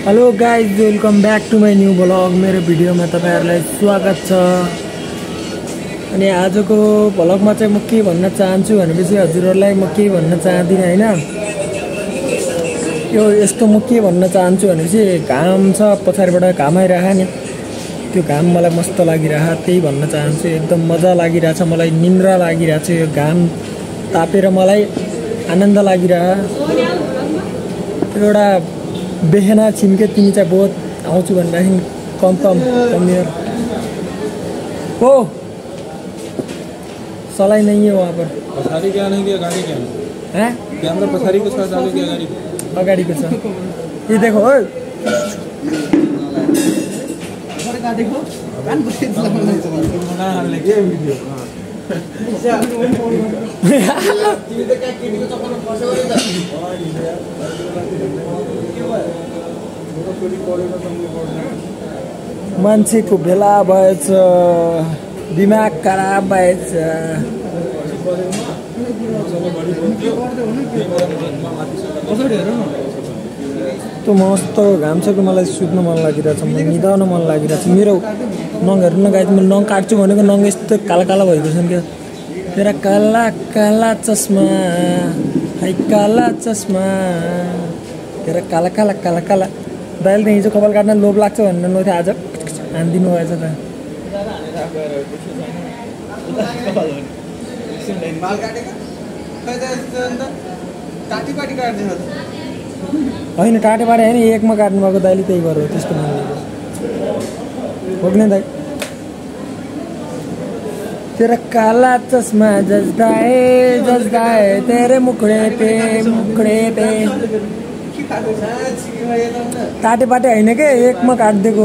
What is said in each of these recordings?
Hello guys, welcome back to my new blog. मेरो भिडियोमा तपाईहरुलाई स्वागत छ। अनि आजको ब्लगमा चाहिँ म के भन्न चाहन्छु भनेपछि हजुरहरुलाई म के भन्न चाहदिन हैन। यो यस्तो म के भन्न चाहन्छु भनेपछि घाम छ पछाडीबाट घाम आइराखा नि, त्यो घाम मलाई मस्त लागिराखा, त्यही भन्न चाहन्छु। एकदम मजा लागिराछ, मलाई निन्द्रा लागिराछ। यो घाम तापेर मलाई आनन्द लागिराखा। एउटा बेहना छिमके तिमी चाहिँ बहुत आउँछु भन्दाखेरि कम हियर हो सलाई नहीं है वहाँ पर। पछाड़ी क्या नहीं, गाड़ी क्या है कैमरा पछाड़ी के साथ आगे क्या गाड़ी अगाडि को छ। ये देखो ओए देखो कान ना हाल्ने के भिडियो मान्छेको भेला भएछ, दिमाग खराब भएछ। त्यो मस्त घाम छ कि मलाई सुत्न मन लागिरहेछ, निदाउन मन लागिरहेछ। मेरो नङहरू नगाइ म नङ काट्छु भनेको नङ यस्तो काला काला भएको छन् क्या। तेरा काला काला चस्मा है काला चस्मा, तेरा काला काला काला काला। दाइले त हिजो कपाल काट्न लोभ लाग्छ भनेर नथे आज हानिदिनु भएछ त। होइन टाटे पाटे होइन, एकमा काट्नु भएको दाइले त्यही गर्यो, त्यस्तो मान्नु हो कि दाइ। तेरा काला चस्मा जस्दा है तेरे मुखड़े पे टाटे पाटे होइन के, एकमा काटिदिएको।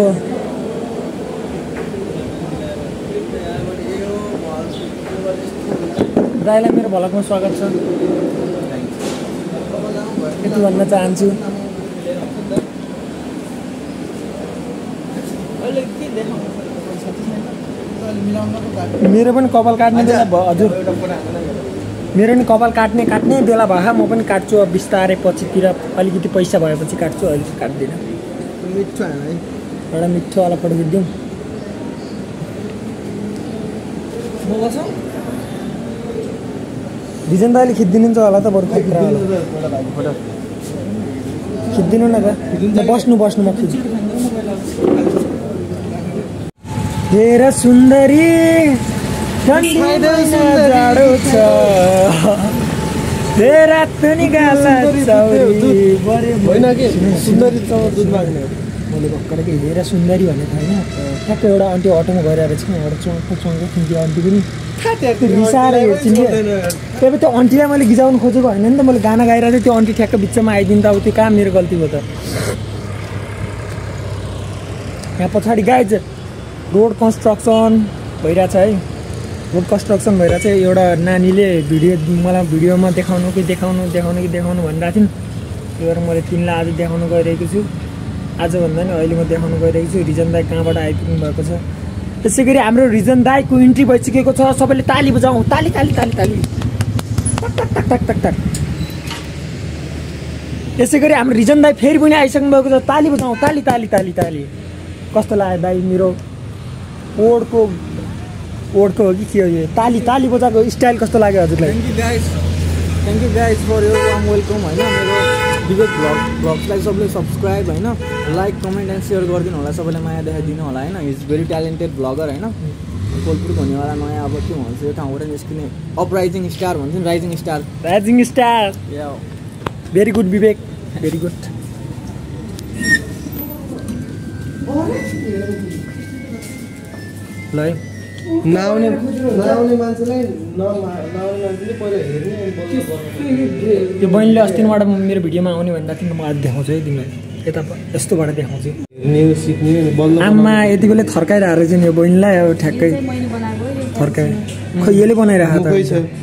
दाइलाई मेरो भ्लगमा स्वागत छ, यति भन्न चाहन्छु। मेरो पनि कपाल काट्ने बेला भयो हजुर, मेरो पनि कपाल काट्ने बेला भयो। म पनि काट्छु अब बिस्तारै, पछितिर अलिकति पैसा भएपछि काट्छु, अहिले काट्दिनँ। मिठो एउटा मिठोवाला फोटो खिचिदिउँ। रिजन दाइले खिचिदिनुहुन्छ होला त, बरु खिचिदिनु न त। बस्नु म खिच्छु। तेरा सुन्दरी ठन्डी जाडो छ, तेरा पनि गाला चौरी होइन कि सुन्दरी चौर दुध माग्ने। मैले भर्खर के हेरा सुन्दरी भनेको होइन, ठ्याक्कै एउटा आन्टी अटोमा गइरहेको छ, एउटा चौँको थिन्थ्यो आन्टी पनि रिसाएर हेर्छिन् कि। त्यही त्यो आन्टीलाई मैले गिजाउनु खोजेको होइन नि त, मैले गाना गाइरहेको थिएँ, त्यो आन्टी ठ्याक्क बिचमा आइदिनु त। अब त्यो कहाँ मेरो गल्ती भयो त। यहाँ पछाडि गाइज रोड कन्स्ट्रक्सन भइरहेछ है, रोड कन्स्ट्रक्सन भइरहेछ। एउटा नानीले मलाई भिडियोमा देखाउनु भनिरहेको थिइन्। त्यो भएर मैले तिमीलाई आज देखाउनु गइरहेको छु। आज भन्दा नि अहिले म देखाउनु गइरहेको छु रिजन दाई कहाँबाट आइपुग्नु भएको छ। त्यसै गरी हाम्रो रिजन दाईको इन्ट्री भइसकेको छ। सबैले ताली बजाउँ, ताली ताली ताली ताली टक टक टक टक टक। त्यसै गरी हाम्रो रिजन दाई फेरि पनि आइसक्नु भएको छ, ताली बजाउँ, ताली ताली ताली ताली। कस्तो लाग्यो दाई मेरो ओडको हो कि के हो यो ताली बजाएको स्टाइल कस्तो लाग्यो हजुरलाई? Thank you guys for your warm welcome होइन। मेरो विवेक ब्लग्सलाई सबले सब्सक्राइब होइन, लाइक कमेन्ट एन्ड सेयर गरिदिनु होला, सबैले माया देखाइदिनु होला होइन। इज भेरी ट्यालेन्टेड ब्लगर होइन, कोलपुर भन्नेवाला नयाँ अब के भन्छ यो ठाउँबाट निस्किने अपराइजिङ स्टार भन्छ नि, rising star. Very good Vivek, very good. ल है नआउने मान्छेलाई पहिला हेर्ने। त्यो बहिनीले अस्तिबाट मेरो भिडियोमा आउने भन्दा थियो, म आज देखाउँछु है तिमीलाई, यता यस्तोबाट देखाउँछु। आमा यति बेला थर्काइरहेको रहेछ नि यो बहिनीलाई, अब ठ्याक्कै थर्काइ। खै यसले बनाइरहेको त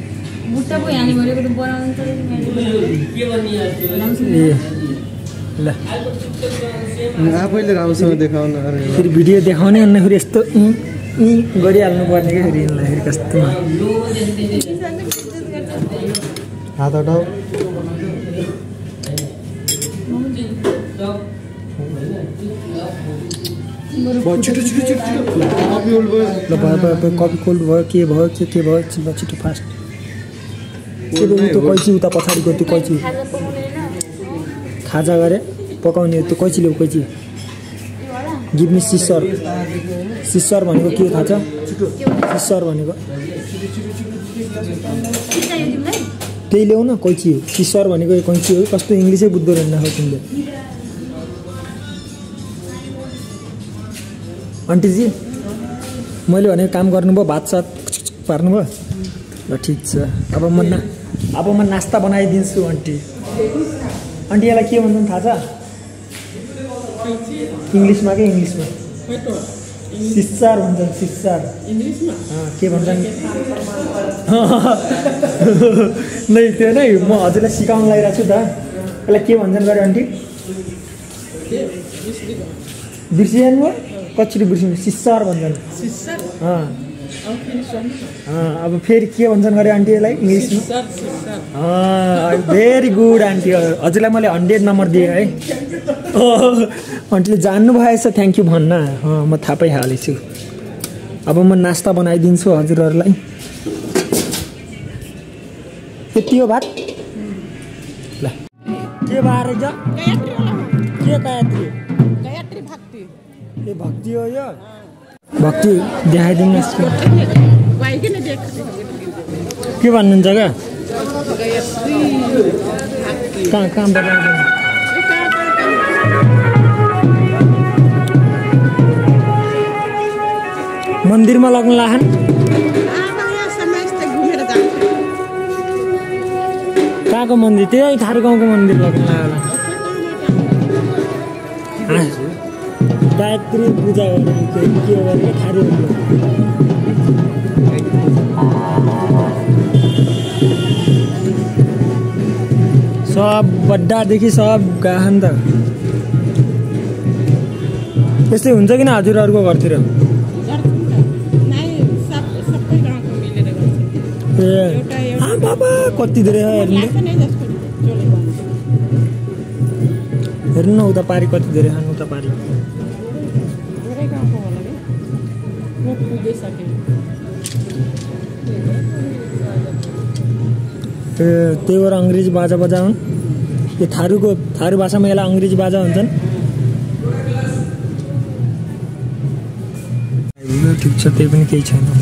ल आफैले राम्रोसँग देखाउनु, फेरि भिडियो देखाउने भन्दाखेरि यस्तो गरिहाल्नु पर्ने क्या। फेरि यसलाई फेरि कस्तो हात हटाऊ। छिटो छिटो छिटो कफी ओल्ड भयो ल भयो कफी कोल्ड भयो के भयो छिटो फास्ट त्यो कैची उता पछाडिको त्यो कैची खाजा गरे पकाउने त्यो कैची ल्याऊ कैची गिभ मी सिसर भनेको के थाहा छ सिसर भनेको त्यही ल्याउ न कैची सिसर भनेको कैची हो कस्तो इङ्ग्लिसै बुझ्दो रहेन हो तिमीले आन्टीजी मैले भनेको काम गर्नुभयो भात सात पार्नुभयो ल ठिक छ अब म नास्ता बनाइदिन्छु आन्टी यसलाई के भन्छन् थाहा छ इङ्ग्लिसमा के इङ्ग्लिसमा सिस्सार भन्छन् सिस्सार के भन्छन् नै त्यो नै म हजुरलाई सिकाउन लागिरहेको छु त यसलाई के भन्छन् गरे आन्टी बिर्सिहाल्नु भयो कसरी बिर्सिनु सिस्सार भन्छन् अब फेरि के भन्छन् गरे आन्टी यसलाई इङ्ग्लिसमा भेरी गुड आन्टी हजुरलाई मैले 100 नम्बर दिएँ है आन्टीले जान्नु भएछ थ्याङ्क यू भन्न म थाहा पाइहालेछु अब म नास्ता बनाइदिन्छु हजुरहरूलाई यति हो भात ल के भएर के गायत्री भक्ति ए भक्ति हो यो भक्ति देखाइदिनु के भन्नुहुन्छ क्या कहाँ बताइदिनु मन्दिरमा लग्न लाहन कहाँको मन्दिर त्यही थारू गाउँको मन्दिर लग्न लाग्यो गायत्री पूजा गर्ने के गर्ने थारू सब बड्डादेखि सब गाहन त यस्तै हुन्छ किन हजुरहरूको घरतिर ए बाबा कति धेरै हेर्नु न उता पारी कति धेरै खानु उता पारी त्यही भएर अङ्ग्रेजी बाजा बजाउन् यो थारू भाषामा यसलाई अङ्ग्रेजी बाजा हुन्छन् ठिक छ त्यही पनि केही छैन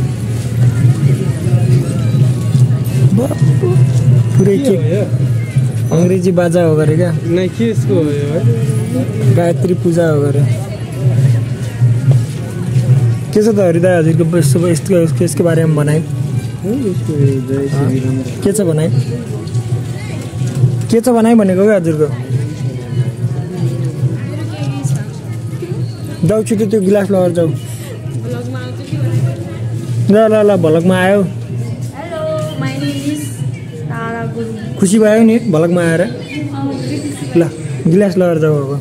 पुरै के अङ्ग्रेजी बाजा हो गरे क्या गायत्री पूजा हो गरे के छ त हरिदा हजुरको यसको बारेमा भनाइ के छ भनाइ भनेको क्या हजुरको जाऊ छिटो त्यो गिलास लगेर जाऊ ल भलकमा आयो खुसी भयो नि भलकमा आएर ल गिलास लगेर जाऊ अब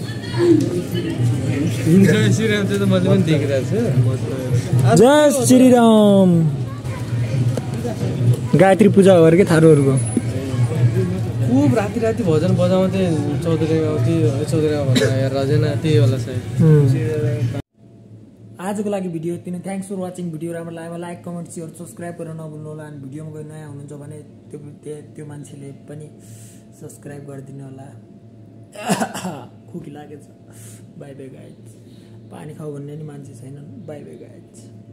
जय श्रीराम गायत्री पूजा हो कि थारूहरूको खूब राति भजन बजाउँथे चौधरीमा रजना त्यही होला सायद आजको लागि भिडियो यति नै थ्याङ्क्स फर वाचिङ भिडियो राम्रो लाग्यो लाइक कमेन्ट सेयर सब्सक्राइब गरेर नभुल्नु होला अनि भिडियोमा गएर नयाँ हुनुहुन्छ भने त्यो मान्छेले पनि सब्सक्राइब गरिदिनु होला खुकी लागेछ बाई बाई गाइज पानी खाऊ भन्ने नि मान्छे छैनन् बाई बाई गाइज